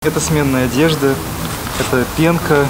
Это сменная одежда, это пенка,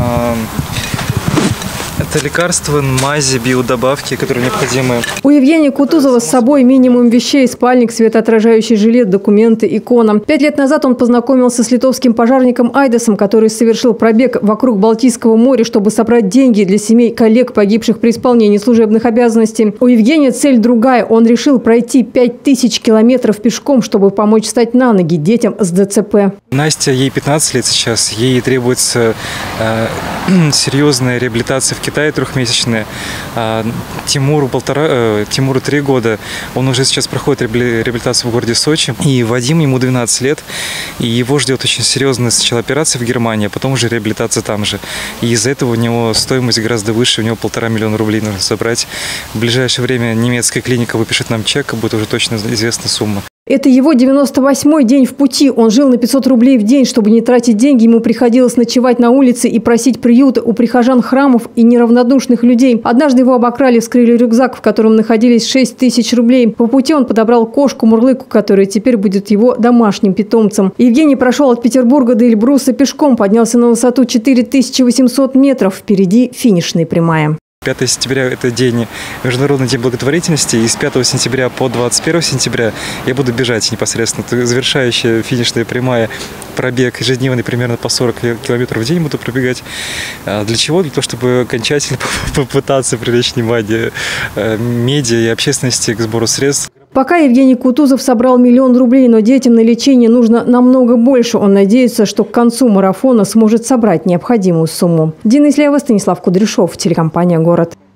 это лекарства, мази, биодобавки, которые необходимы. У Евгения Кутузова с собой минимум вещей: спальник, светоотражающий жилет, документы, икона. 5 лет назад он познакомился с литовским пожарником Айдасом, который совершил пробег вокруг Балтийского моря, чтобы собрать деньги для семей коллег, погибших при исполнении служебных обязанностей. У Евгения цель другая. Он решил пройти 5000 километров пешком, чтобы помочь встать на ноги детям с ДЦП. Настя, ей 15 лет сейчас. Ей требуется серьезная реабилитация в Китае, 3-месячная. Тимуру 3 года. Он уже сейчас проходит реабилитацию в городе Сочи. И Вадим, ему 12 лет. И его ждет очень серьезная сначала операция в Германии, а потом уже реабилитация там же. И из-за этого у него стоимость гораздо выше. У него 1,5 миллиона рублей нужно собрать. В ближайшее время немецкая клиника выпишет нам чек, будет уже точно известна сумма. Это его 98-й день в пути. Он жил на 500 рублей в день. Чтобы не тратить деньги, ему приходилось ночевать на улице и просить приюта у прихожан храмов и неравнодушных людей. Однажды его обокрали, вскрыли рюкзак, в котором находились 6000 рублей. По пути он подобрал кошку Мурлыку, которая теперь будет его домашним питомцем. Евгений прошел от Петербурга до Эльбруса пешком, поднялся на высоту 4800 метров. Впереди финишная прямая. 5 сентября – это Международный день благотворительности, и с 5 сентября по 21 сентября я буду бежать непосредственно. Это завершающая финишная прямая, пробег ежедневный, примерно по 40 километров в день буду пробегать. Для чего? Для того, чтобы окончательно попытаться привлечь внимание медиа и общественности к сбору средств. Пока Евгений Кутузов собрал 1 миллион рублей, но детям на лечение нужно намного больше. Он надеется, что к концу марафона сможет собрать необходимую сумму. Дина Ислеева, Станислав Кудряшов, телекомпания «Город».